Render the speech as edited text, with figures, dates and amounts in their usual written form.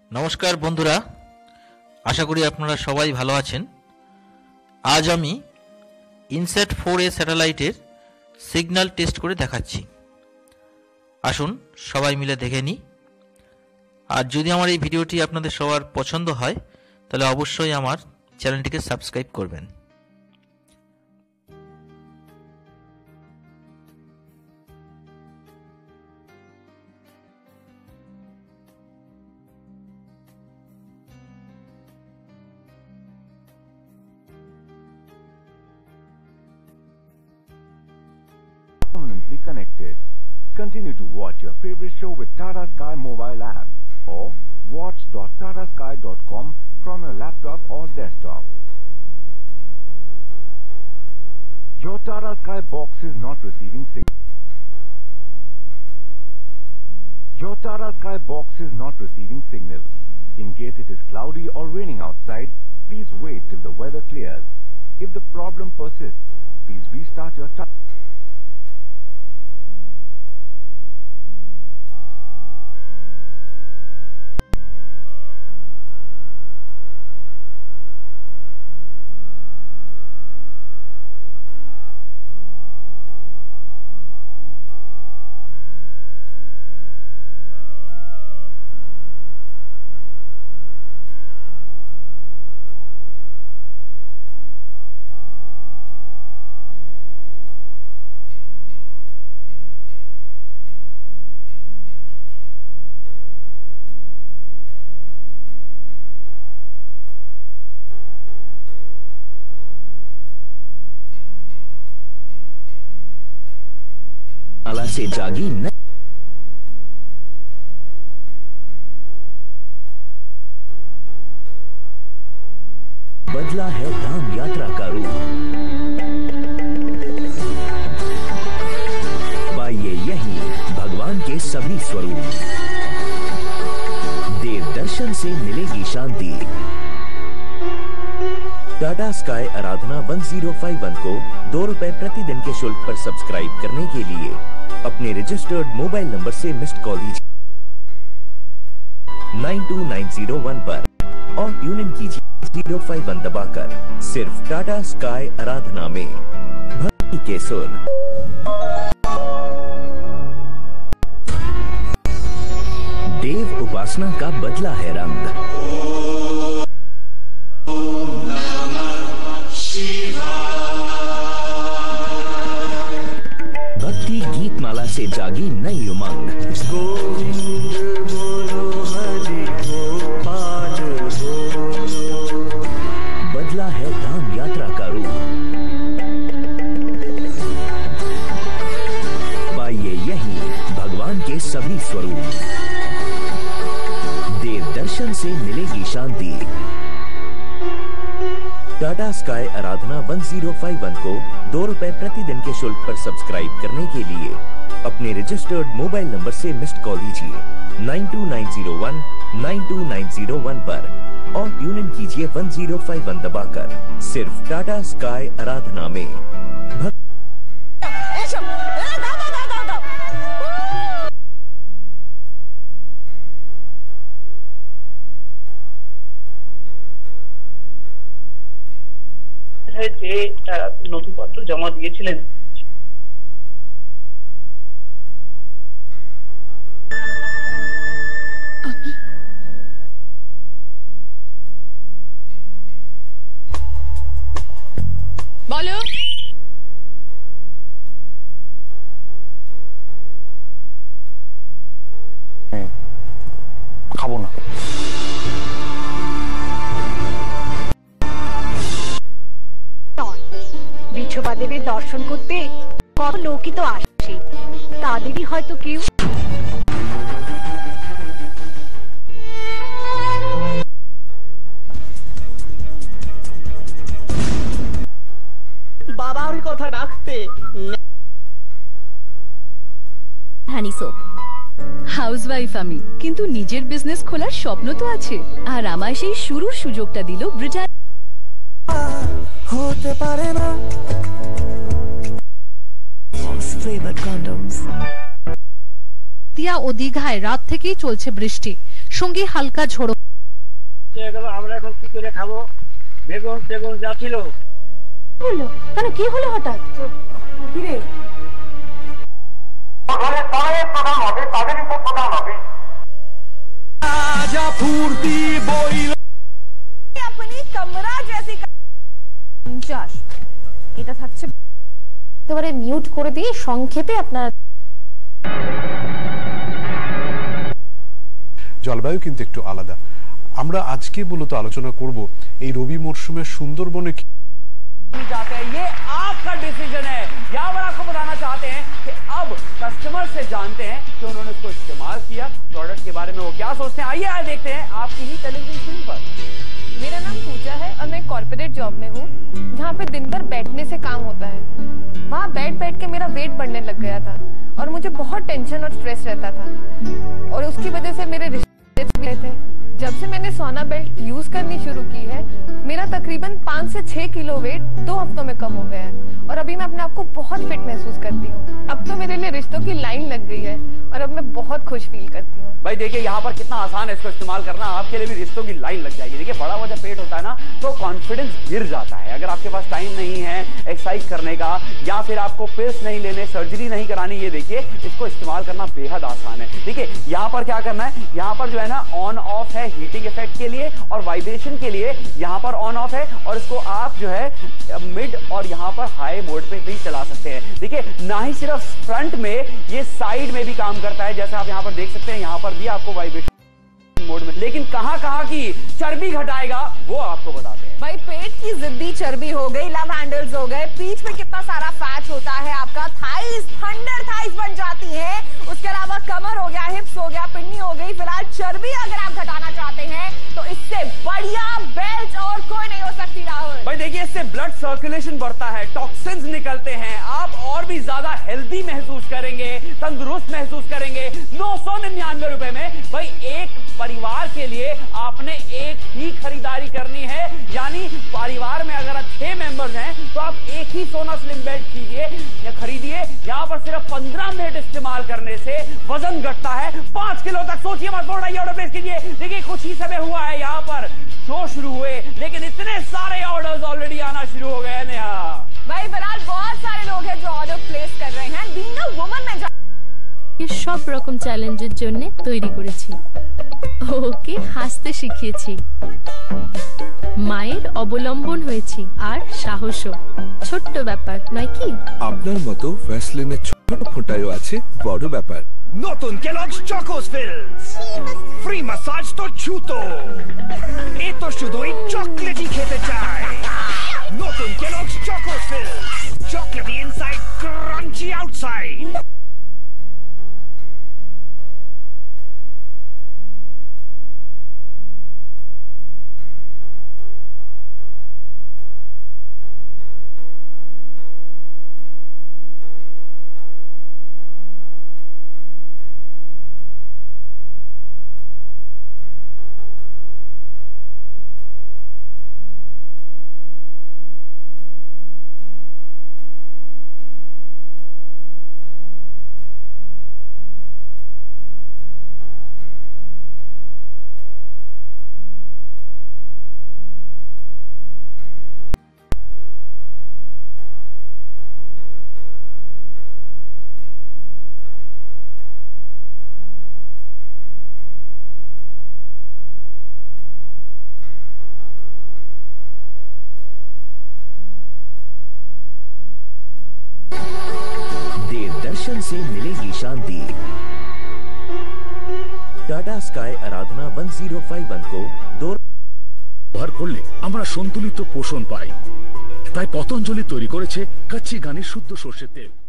नमस्कार बंधुरा, आशा करी आपनारा सबाई भालो आछेन। आज आमी इनसैट 4A सैटेलाइटेर सिगनल टेस्ट करे देखाच्छि। आसुन सबाई मिले देखे निई। আর যদি আমার এই ভিডিওটি আপনাদের সবার পছন্দ হয় তাহলে অবশ্যই আমার চ্যানেলটিকে সাবস্ক্রাইব করবেন। Permanently connected. Continue to watch your favorite show with Tata Sky mobile app or watch.tatasky.com from your laptop or desktop. Your Tata Sky box is not receiving signal. Your Tata Sky box is not receiving signal. In case it is cloudy or raining outside, please wait till the weather clears. If the problem persists, please restart your माला से जागी न बदला है धाम यात्रा का रूप। पाइए यहीं भगवान के सभी स्वरूप। देव दर्शन से मिलेगी शांति। टाटा स्काई आराधना 1051 को ₹2 प्रतिदिन के शुल्क पर सब्सक्राइब करने के लिए अपने रजिस्टर्ड मोबाइल नंबर से मिस्ड कॉल दीजिए 92901 पर और ट्यून इन कीजिए 051 दबाकर। सिर्फ टाटा स्काई आराधना में भक्ति के सुर। देव उपासना का बदला है रंग। भक्ति गीत माला से जागी नई उमंग। बदला है धाम यात्रा का रूप। पाइए यहीं भगवान के सभी स्वरूप। देव दर्शन से मिलेगी शांति। टाटा स्काई आराधना 1051 को ₹2 प्रतिदिन के शुल्क पर सब्सक्राइब करने के लिए अपने रजिस्टर्ड मोबाइल नंबर से मिस्ड कॉल दीजिए 92901 92901 पर और ट्यून इन कीजिए 1051 दबाकर। सिर्फ टाटा स्काई आराधना में যে নথিপত্র জমা দিয়েছিলেন আমি বলো খাবো না। বিঠোবা দেবীর দর্শন করতে কত লোকই তো আসে, তাদেরই হয়তো কেউ। বাবার কথা রাখতে হানি সোপ হাউসওয়াইফ আমি, কিন্তু নিজের বিজনেস খোলার স্বপ্ন তো আছে। আর আমায় সেই শুরুর সুযোগটা দিল ব্রিটানিয়া। হতে পারে না flavored condoms। ও দীঘায় রাত থেকেই চলছে বৃষ্টি। সঙ্গে হালকা ঝোড়ো। আমরা এখন কি করে খাবো? বেগুন বেগুন যা ছিল। হলো কেন, কি হলো হঠাৎ? কি রে? প্রধান হবে, তাদেরই তো প্রধান হবে। কামরা জেসি 50 এটা থাকছে একেবারে মিউট করে দিয়ে সংক্ষেপে আপনার। জলবায়ু কিন্তু একটু আলাদা। আমরা আজকে মূলত আলোচনা করব এই রবি মরশুমে সুন্দরবনে जाते हैं। ये आपका डिसीजन है। यहाँ पर आपको बताना चाहते हैं कि अब कस्टमर से जानते हैं कि उन्होंने इसको इस्तेमाल किया, प्रोडक्ट के बारे में वो क्या सोचते हैं। आइए देखते हैं आपकी ही टेलीविजन स्क्रीन पर। मेरा नाम पूजा है और मैं कॉर्पोरेट जॉब में हूँ, जहाँ पे दिन भर बैठने से काम होता है। वहाँ बैठ के मेरा वेट बढ़ने लग गया था और मुझे बहुत टेंशन और स्ट्रेस रहता था, और उसकी वजह से मेरे रिश्ते भी रहे थे। जब से मैंने सोना बेल्ट यूज करनी शुरू की है, मेरा तकरीबन 5 से 6 किलो वेट 2 हफ्तों में कम हो गया है, और अभी मैं अपने आप को बहुत फिट महसूस करती हूँ। अब तो मेरे लिए रिश्तों की लाइन लग गई है और अब मैं बहुत खुश फील करती हूँ। भाई देखिए यहाँ पर कितना आसान है इसको इस्तेमाल करना, आपके लिए भी रिश्तों की लाइन लग जाएगी। देखिए बड़ा हुआ जब पेट होता है ना तो कॉन्फिडेंस गिर जाता है। अगर आपके पास टाइम नहीं है एक्सरसाइज करने का, या फिर आपको पिल्स नहीं लेने, सर्जरी नहीं करानी, ये देखिए इसको इस्तेमाल करना बेहद आसान है। देखिए यहाँ पर क्या करना है, यहाँ पर जो है ना ऑन ऑफ है हीटिंग इफेक्ट के लिए, और वाइब्रेशन के लिए यहाँ पर ऑन ऑफ है, और इसको आप जो है मिड और यहाँ पर हाई मोड पे भी चला सकते हैं। देखिए ना ही सिर्फ फ्रंट में, ये साइड में भी काम करता है, जैसा आप यहाँ पर देख सकते हैं। यहाँ पर भी आपको वाइब्रेशन मोड में, लेकिन कहां की चर्बी घटाएगा वो आपको बताते हैं। भाई पेट की जिद्दी चर्बी हो गई, लव हैंडल्स हो गए, पीठ में कितना सारा फैट होता है आपका, थाइस थंडर थाइस बन जाती है, उसके अलावा कमर हो गया, हिप्स हो गया, पिन्नी हो गई। फिलहाल चर्बी अगर आप घटाना चाहते हैं तो इससे बढ़िया बेल्ट और कोई नहीं हो सकती राहुल। भाई देखिए इससे ब्लड सर्कुलेशन बढ़ता है, टॉक्सिन्स निकलते हैं, आप और भी ज्यादा हेल्दी महसूस करेंगे, तंदुरुस्त महसूस करेंगे। 999 रुपए में भाई एक परिवार के लिए आपने एक ही खरीदारी करनी है, यानी परिवार में अगर आप 6 मेंबर्स हैं तो आप एक ही सोना स्लिम बेल्ट खरीदिए। यहाँ पर सिर्फ 15 मिनट इस्तेमाल करने से वजन घटता है 5 किलो तक। सोचिए मत, थोड़ा ऑर्डर प्लेस कीजिए। देखिए कुछ ही समय हुआ है यहाँ पर शो शुरू हुए, लेकिन इतने सारे ऑर्डर्स ऑलरेडी आना शुरू हो गए हैं। नेहा भाई फिलहाल बहुत सारे लोग हैं जो ऑर्डर प्लेस कर रहे हैं। बीइंग अ वुमन में সব রকম চ্যালেঞ্জের জন্য তৈরি করেছি, ওকে হাসতে শিখিয়েছি, মায়ের অবলম্বন হয়েছি, আর সাহসও। ছোট্ট ব্যাপার নয় কি? আপনার মতো ভ্যাসলিনের ছোট ফোঁটায়ও আছে বড় ব্যাপার। নতুন Kellogg's Chocos fills, free massage তো ছুতো, এ তো শুধুই চকলেটই খেতে চায়। নতুন Kellogg's Chocos fills, chocolatey inside, crunchy outside. दर्शन से मिलेगी शांति। টাটা স্কাই আরাধনা 1051 को ব্যবহার করলে আমরা সন্তুলিত পোষণ পাই। তাই পতঞ্জলি তৈরি করেছে কাচ্চি ঘানি শুদ্ধ সরষের তেল।